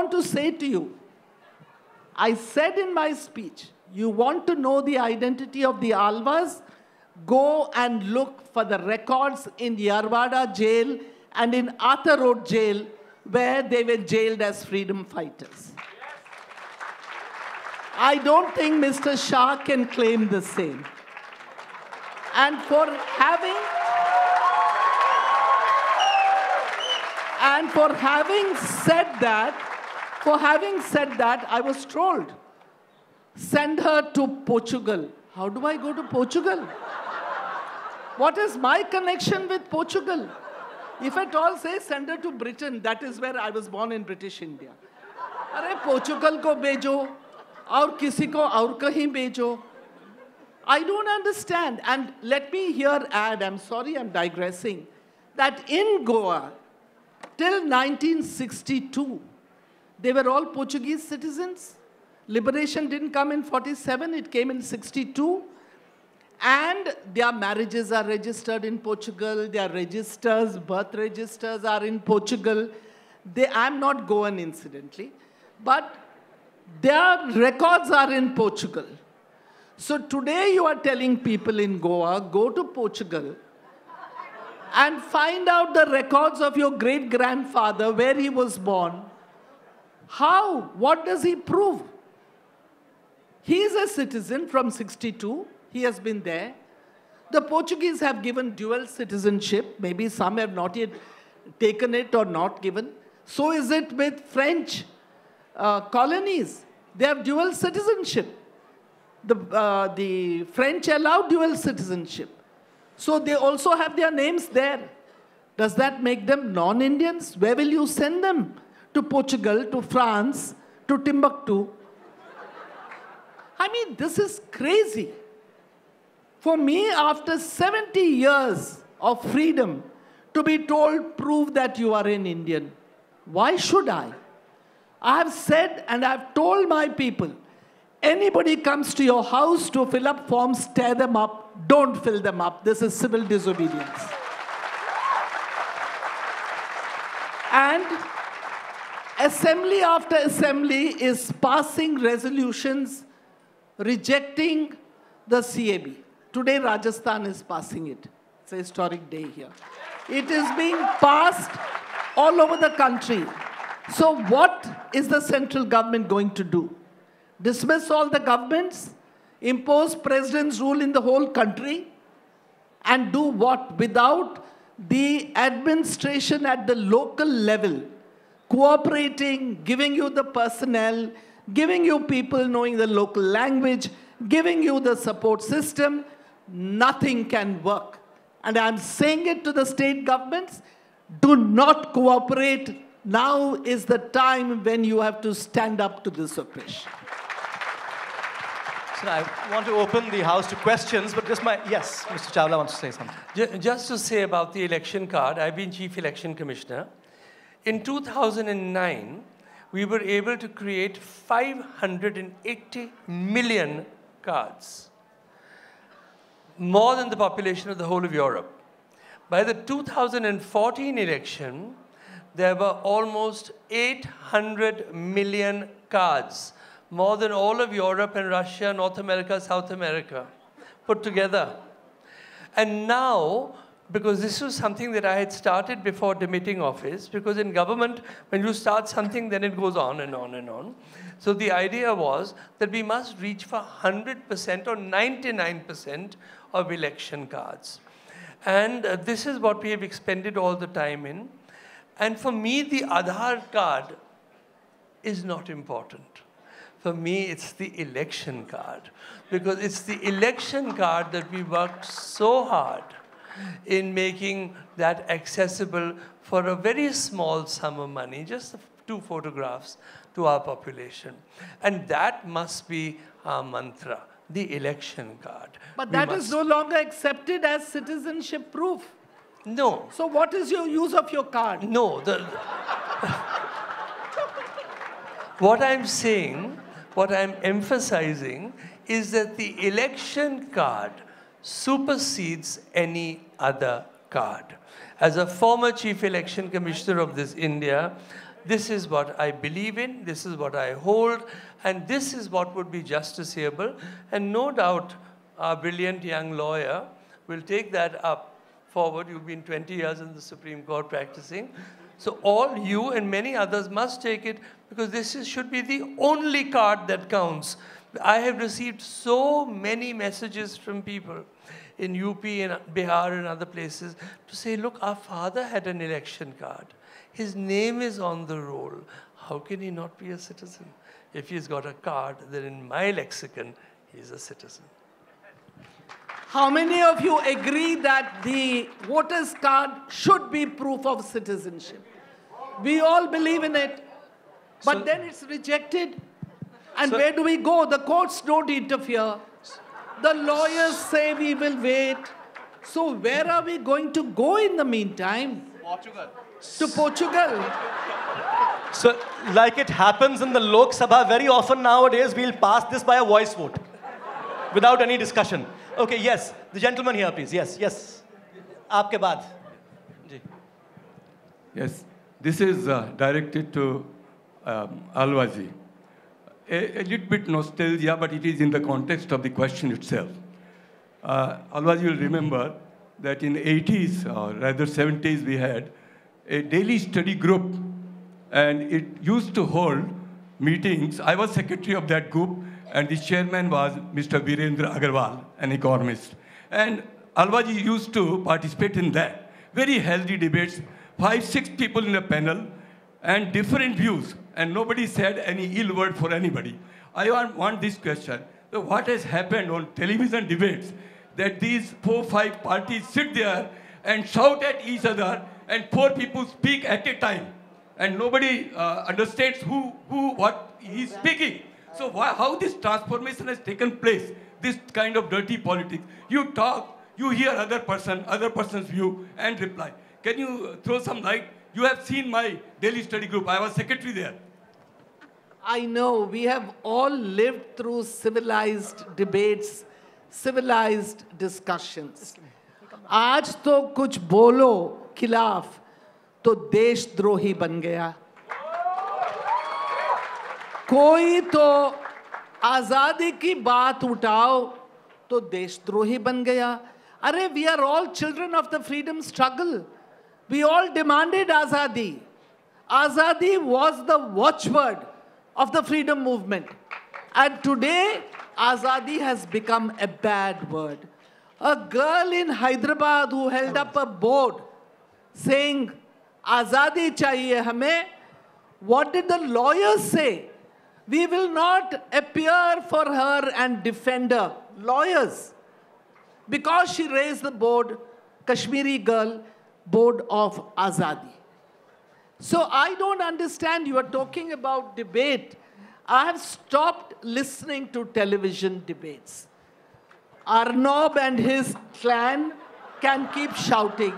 said in my speech, you want to know the identity of the Alvas? Go and look for the records in Yarwada jail and in Arthur Road jail, where they were jailed as freedom fighters. I don't think Mr. Shah can claim the same. And for having said that, I was trolled. Send her to Portugal. How do I go to Portugal? What is my connection with Portugal? If at all, say, send her to Britain. That is where I was born, in British India. Arey, Portugal ko bejo, aur kisi ko aur kahin bejo. I don't understand. And let me here add, I'm sorry I'm digressing, that in Goa, till 1962, they were all Portuguese citizens. Liberation didn't come in 47, it came in 62. And their marriages are registered in Portugal, their registers, birth registers are in Portugal. I'm not Goan, incidentally, but their records are in Portugal. So today you are telling people in Goa, go to Portugal and find out the records of your great-grandfather, where he was born. How? What does he prove? He is a citizen from 62. He has been there. The Portuguese have given dual citizenship. Maybe some have not yet taken it or not given. So is it with French colonies. They have dual citizenship. The French allow dual citizenship. So they also have their names there. Does that make them non-Indians? Where will you send them? To Portugal, to France, to Timbuktu? I mean, this is crazy. For me, after 70 years of freedom, to be told, prove that you are an Indian. Why should I? I have said and I have told my people, anybody comes to your house to fill up forms, tear them up, don't fill them up. This is civil disobedience. And assembly after assembly is passing resolutions rejecting the CAB. Today, Rajasthan is passing it. It's a historic day here. It is being passed all over the country. So what is the central government going to do? Dismiss all the governments? Impose president's rule in the whole country? And do what? Without the administration at the local level cooperating, giving you the personnel, giving you people knowing the local language, giving you the support system, nothing can work. And I'm saying it to the state governments, do not cooperate. Now is the time when you have to stand up to this oppression. So I want to open the House to questions, but yes, Mr. Chawla wants to say something. Just to say about the election card, I've been Chief Election Commissioner. In 2009, we were able to create 580 million cards, more than the population of the whole of Europe. By the 2014 election, there were almost 800 million cards, more than all of Europe and Russia, North America, South America, put together. And now, because this was something that I had started before demitting office, because in government, when you start something, then it goes on and on and on. So the idea was that we must reach for 100% or 99% of election cards. And this is what we have expended all the time in. And for me, the Aadhaar card is not important. For me, it's the election card. Because it's the election card that we worked so hard in making that accessible for a very small sum of money, just 2 photographs to our population. And that must be our mantra, the election card. But that is no longer accepted as citizenship proof. No. So what is your use of your card? No. What I'm saying, what I'm emphasizing is that the election card supersedes any other card. As a former Chief Election Commissioner of this India, this is what I believe in, this is what I hold, and this is what would be justiciable. And no doubt our brilliant young lawyer will take that up forward. You've been 20 years in the Supreme Court practicing. So all you and many others must take it, because this should be the only card that counts. I have received so many messages from people in UP and Bihar and other places to say, look, our father had an election card. His name is on the roll. How can he not be a citizen? If he's got a card, then in my lexicon, he's a citizen. How many of you agree that the voter's card should be proof of citizenship? We all believe in it, but then it's rejected. And where do we go? The courts don't interfere. The lawyers say we will wait. So where are we going to go in the meantime? Portugal. To Portugal. So, like it happens in the Lok Sabha, very often nowadays we'll pass this by a voice vote without any discussion. Okay, yes. The gentleman here, please. Yes, yes. Aapke baad. Ji. Yes, this is directed to Alvaji. A little bit nostalgia, but it is in the context of the question itself. Alvaji will remember that in the 80s, or rather 70s, we had a daily study group, and it used to hold meetings. I was secretary of that group, and the chairman was Mr. Virendra Agarwal, an economist. And Alvaji used to participate in that. Very healthy debates, 5, 6 people in a panel, and different views, and nobody said any ill word for anybody. I want this question. So what has happened on television debates that these 4, 5 parties sit there and shout at each other, and 4 people speak at a time, and nobody understands what he's speaking. So how this transformation has taken place, this kind of dirty politics? You talk, you hear other person's view and reply. Can you throw some light? You have seen my daily study group. I was secretary there. I know, we have all lived through civilized debates, civilized discussions. आज तो कुछ बोलो खिलाफ तो देशद्रोही बन गया. कोई तो आजादी की बात उठाओ तो देशद्रोही बन गया. अरे, we are all children of the freedom struggle. We all demanded azadi. Azadi was the watchword of the freedom movement. And today, azadi has become a bad word. A girl in Hyderabad who held up a board saying, azadi chahiye hame. What did the lawyers say? We will not appear for her and defend her. Lawyers. Because she raised the board, Kashmiri girl, board of Azadi. So I don't understand. You are talking about debate. I have stopped listening to television debates. Arnab and his clan can keep shouting.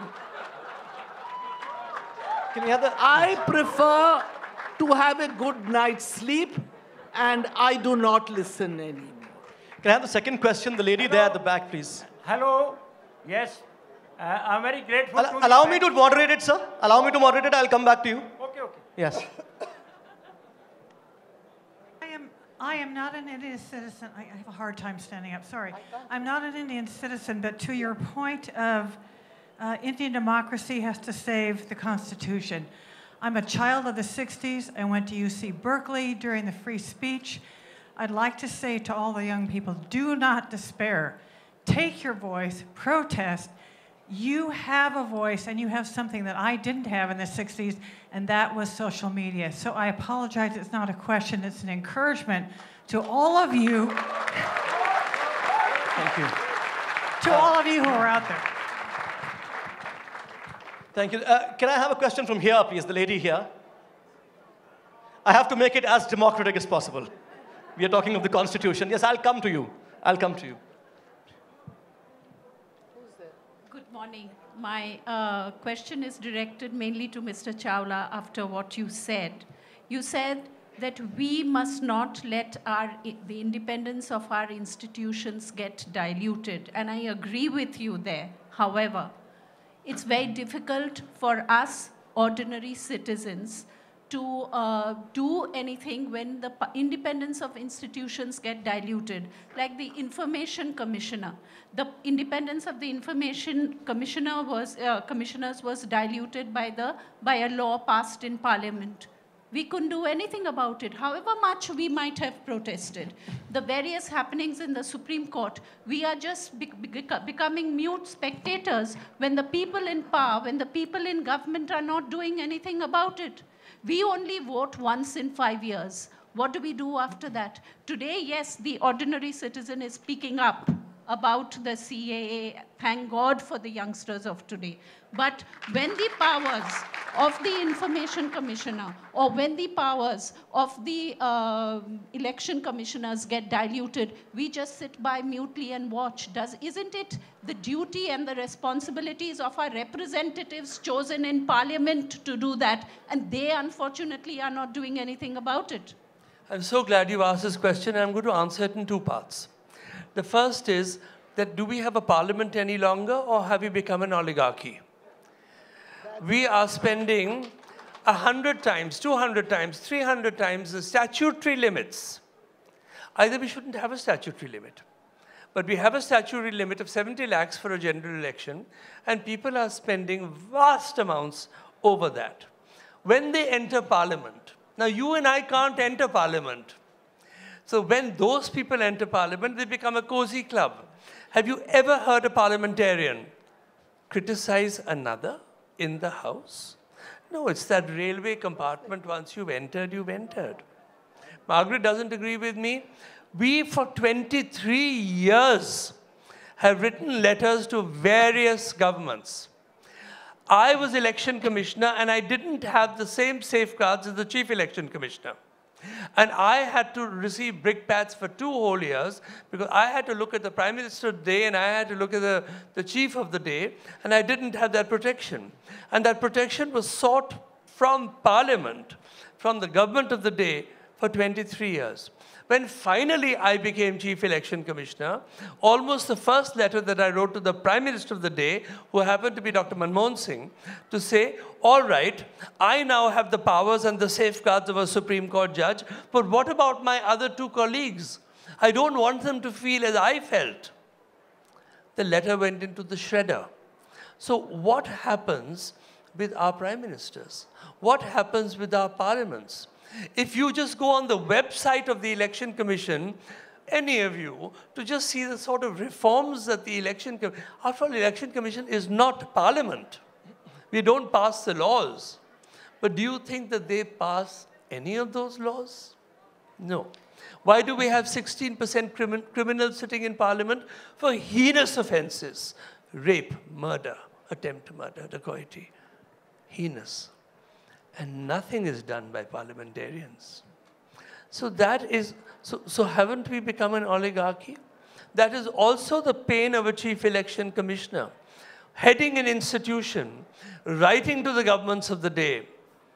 I prefer to have a good night's sleep, and I do not listen anymore. Can I have the second question? The lady there at the back, please. Hello. Yes. I'm very grateful to Allow me to moderate it, sir. Allow me to moderate it. I'll come back to you. Okay, okay. Yes. I am not an Indian citizen. I have a hard time standing up. Sorry. I'm not an Indian citizen, but to your point of Indian democracy has to save the Constitution. I'm a child of the 60s. I went to UC Berkeley during the free speech. I'd like to say to all the young people, do not despair. Take your voice, protest. You have a voice, and you have something that I didn't have in the 60s, and that was social media. So I apologize, it's not a question, it's an encouragement to all of you. Thank you. To all of you who are out there. Thank you. Can I have a question from here, please, the lady here? I have to make it as democratic as possible. We are talking of the Constitution. Yes, I'll come to you. I'll come to you. Good morning. My question is directed mainly to Mr. Chawla after what you said. You said that we must not let the independence of our institutions get diluted. And I agree with you there. However, it's very difficult for us, ordinary citizens, to do anything when the independence of institutions get diluted. Like the Information Commissioner. The independence of the Information Commissioner commissioners was diluted by a law passed in Parliament. We couldn't do anything about it, however much we might have protested. The various happenings in the Supreme Court, we are just becoming mute spectators when the people in power, when the people in government are not doing anything about it. We only vote once in 5 years. What do we do after that? Today, yes, the ordinary citizen is speaking up about the CAA. Thank God for the youngsters of today. But when the powers of the Information Commissioner or when the powers of the election commissioners get diluted, we just sit by mutely and watch. Isn't it the duty and the responsibilities of our representatives chosen in Parliament to do that? And they, unfortunately, are not doing anything about it. I'm so glad you asked this question. I'm going to answer it in two parts. The first is that do we have a parliament any longer, or have we become an oligarchy? We are spending 100 times, 200 times, 300 times the statutory limits. Either we shouldn't have a statutory limit, but we have a statutory limit of 70 lakhs for a general election, and people are spending vast amounts over that. When they enter parliament, now you and I can't enter parliament. So when those people enter parliament, they become a cozy club. Have you ever heard a parliamentarian criticize another in the house? No, it's that railway compartment. Once you've entered, you've entered. Margaret doesn't agree with me. We, for 23 years, have written letters to various governments. I was election commissioner, and I didn't have the same safeguards as the chief election commissioner. And I had to receive brickbats for 2 whole years because I had to look at the Prime Minister of the day and I had to look at the Chief of the day, and I didn't have that protection. And that protection was sought from Parliament, from the government of the day, for 23 years. When finally I became Chief Election Commissioner, almost the first letter that I wrote to the Prime Minister of the day, who happened to be Dr. Manmohan Singh, to say, all right, I now have the powers and the safeguards of a Supreme Court judge, but what about my other 2 colleagues? I don't want them to feel as I felt. The letter went into the shredder. So what happens with our Prime Ministers? What happens with our parliaments? If you just go on the website of the Election Commission, any of you, to just see the sort of reforms that the Election Commission... After all, the Election Commission is not Parliament. We don't pass the laws. But do you think that they pass any of those laws? No. Why do we have 16% criminals sitting in Parliament? For heinous offenses. Rape, murder, attempt to murder, dacoity. Heinous. And nothing is done by parliamentarians. So that is, so haven't we become an oligarchy? That is also the pain of a chief election commissioner. Heading an institution, writing to the governments of the day.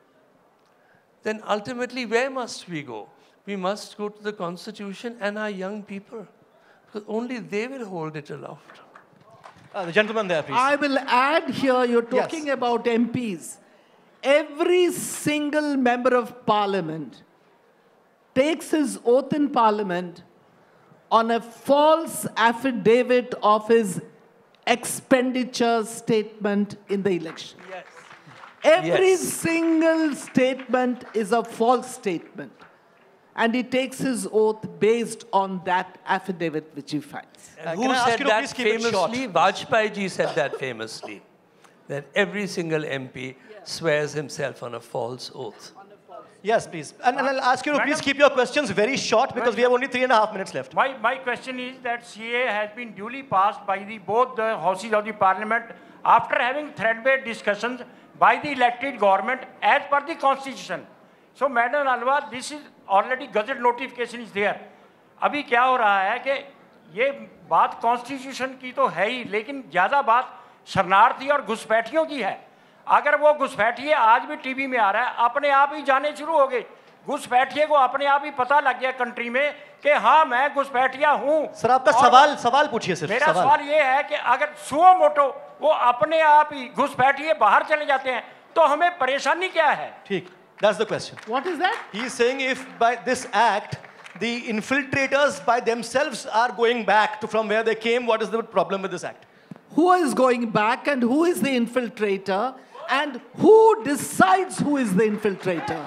Then ultimately, where must we go? We must go to the Constitution and our young people. Because only they will hold it aloft. The gentleman there, please. I will add here, you're talking about MPs. Every single member of Parliament takes his oath in Parliament on a false affidavit of his expenditure statement in the election. Yes. Every single statement is a false statement. And he takes his oath based on that affidavit which he files. And who said that famously? Vajpayee ji said that famously. That every single MP swears himself on a false oath. Yes, please. And I'll ask you to please keep your questions very short because we have only 3.5 minutes left. My question is that CA has been duly passed by both the houses of the Parliament after having threadbare discussions by the elected government as per the Constitution. So, Madam Alva, this is already gazette notification is there. अभी क्या हो रहा है कि ये बात Constitution की तो है ही, लेकिन ज़्यादा बात शरणार्थी और घुसपैठियों की है. अगर वो घुसपैठिए आज भी टीवी में आ रहा है, अपने आप ही जाने शुरू हो गए घुसपैठिए को अपने आप ही पता लग गया कंट्री में कि हाँ मैं घुसपैठिया हूँ। सर आपका सवाल पूछिए सर। मेरा सवाल ये है कि अगर सुओ मोटो वो अपने आप ही घुसपैठिए बाहर चले जाते हैं तो हमें परेशानी क्या है? ठीक, that's the question. What is that? He is saying if by this act the infiltrators by themselves are going back to from where they came, what is the problem with this act? Who is going back and who is the infiltrator and who decides who is the infiltrator?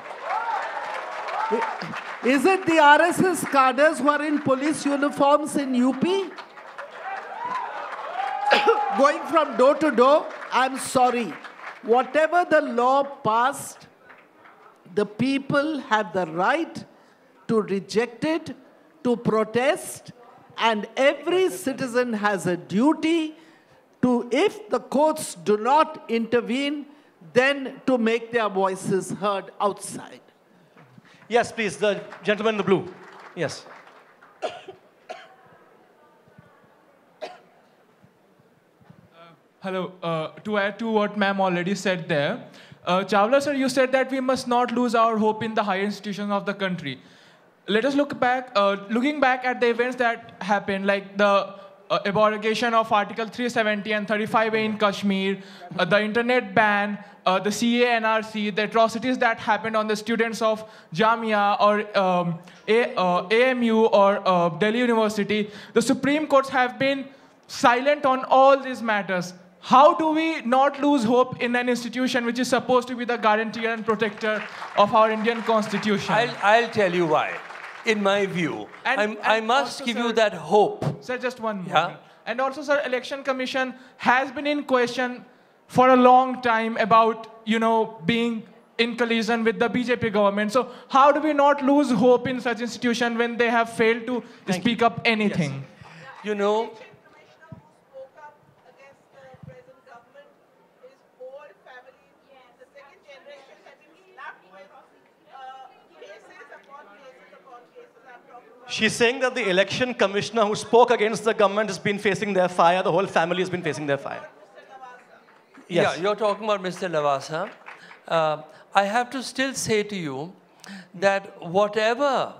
Is it the RSS cadres who are in police uniforms in UP? Going from door to door? I'm sorry. Whatever the law passed, the people have the right to reject it, to protest, and every citizen has a duty to, if the courts do not intervene, then to make their voices heard outside. Yes, please, the gentleman in the blue. Yes. Hello. To add to what ma'am already said there, Chawla sir, you said that we must not lose our hope in the higher institutions of the country. Let us look back, looking back at the events that happened, like the abrogation of Article 370 and 35A in Kashmir, the internet ban, the CA-NRC, the atrocities that happened on the students of Jamia or AMU or Delhi University. The Supreme Courts have been silent on all these matters. How do we not lose hope in an institution which is supposed to be the guarantor and protector of our Indian Constitution? I'll tell you why. In my view, I must also, give sir, you that hope. Sir, just one more Yeah. thing. And also, sir, Election Commission has been in question for a long time about, being in collision with the BJP government. So how do we not lose hope in such institution when they have failed to speak up anything? Yes. You know, She's saying that the election commissioner who spoke against the government has been facing their fire. The whole family has been facing their fire. Yes. Yeah, you're talking about Mr. Lavasa. I have to still say to you that whatever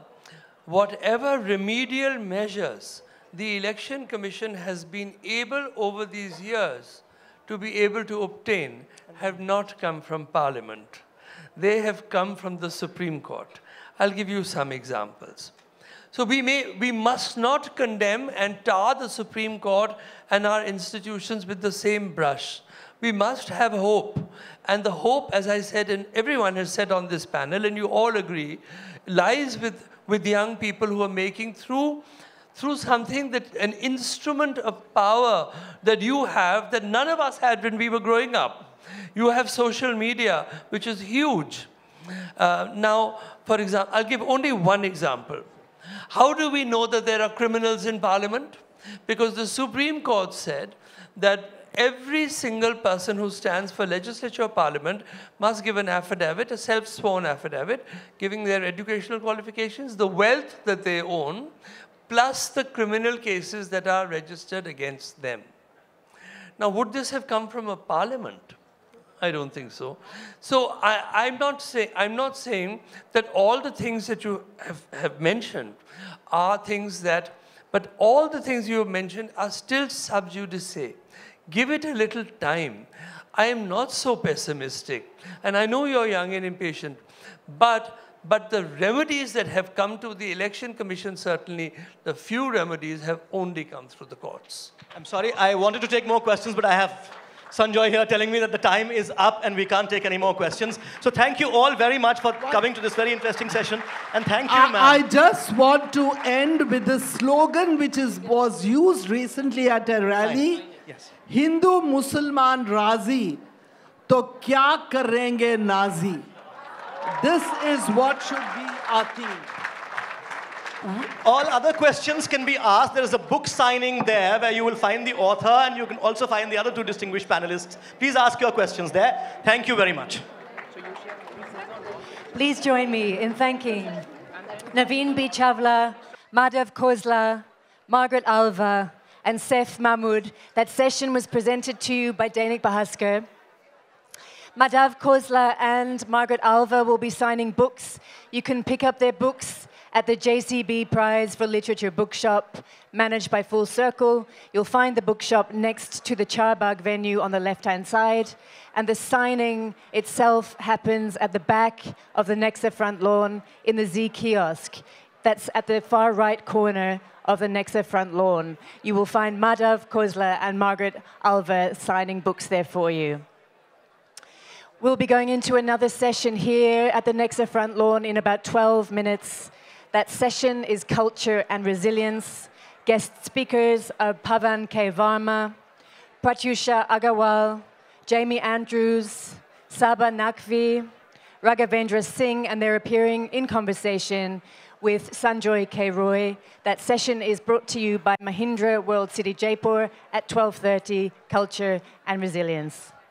remedial measures the Election Commission has been able over these years to be able to obtain have not come from Parliament. They have come from the Supreme Court. I'll give you some examples. So we must not condemn and tar the Supreme Court and our institutions with the same brush. We must have hope. And the hope, as I said, and everyone has said on this panel, and you all agree, lies with young people who are making through something that, an instrument of power that you have that none of us had when we were growing up. You have social media, which is huge. Now, for example, I'll give only one example. How do we know that there are criminals in Parliament? Because the Supreme Court said that every single person who stands for legislature or Parliament must give an affidavit, a self-sworn affidavit, giving their educational qualifications, the wealth that they own, plus the criminal cases that are registered against them. Now, would this have come from a Parliament? I don't think so. So I'm not saying that all the things that you have mentioned are things that, but all the things you have mentioned are still sub judice. Give it a little time. I am not so pessimistic. And I know you're young and impatient, but the remedies that have come to the Election Commission, certainly the few remedies have only come through the courts. I'm sorry, I wanted to take more questions, but I have Sanjoy here telling me that the time is up and we can't take any more questions. So thank you all very much for coming to this very interesting session. And thank you, ma'am. I just want to end with the slogan which was used recently at a rally. Yes. Hindu Musalman Razi, to kya karenge Nazi. This is what should be our theme. All other questions can be asked. There is a book signing there where you will find the author and you can also find the other two distinguished panelists. Please ask your questions there. Thank you very much. Please join me in thanking Navin B. Chawla, Madhav Khosla, Margaret Alva, and Saif Mahmood. That session was presented to you by Dainik Bahaskar. Madhav Khosla and Margaret Alva will be signing books. You can pick up their books at the JCB Prize for Literature bookshop, managed by Full Circle. You'll find the bookshop next to the Charbagh venue on the left-hand side. And the signing itself happens at the back of the Nexa front lawn in the Z kiosk. That's at the far right corner of the Nexa front lawn. You will find Madhav Khosla and Margaret Alva signing books there for you. We'll be going into another session here at the Nexa front lawn in about 12 minutes. That session is Culture and Resilience. Guest speakers are Pavan K. Varma, Pratyusha Agarwal, Jamie Andrews, Saba Naqvi, Raghavendra Singh, and they're appearing in conversation with Sanjoy K. Roy. That session is brought to you by Mahindra World City Jaipur at 12:30, Culture and Resilience.